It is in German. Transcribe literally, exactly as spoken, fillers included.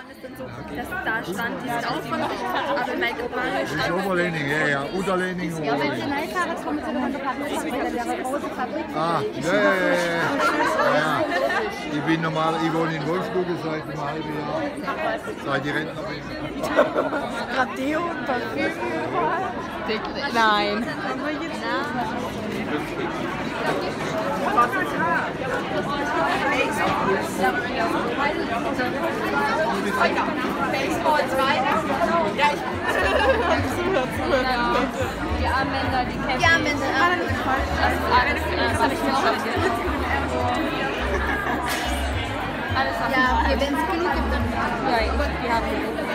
wann ist denn so, dass da stand, die sind auch von aber Mike Obama Das ist Oberlehning, ja, ja, Unterlehning, Ja, wenn Sie Oberlehning. nein fahren, kommen Sie noch an der Fabrik, weil der große Fabrik. Ah, ja, ja, ja, ja, ja. Ich bin normal, ich wohne in Wolfsburg seit einem halben Jahr, seit ich Rentner bin. Radio und Parfüm. Nein. Baseball zweiter. Ja, ich die Armbänder, die Kämpfe. Die Armbänder. Das ist alles. Das habe ich mir auch alles. Ja, okay, wenn es genug gibt, dann. Ja, die haben